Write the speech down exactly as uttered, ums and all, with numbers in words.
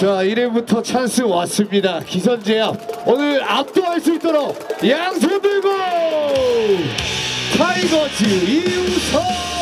자, 이름부터 찬스 왔습니다. 기선제압. 오늘 압도할 수 있도록 양손 들고 타이거즈 이우석.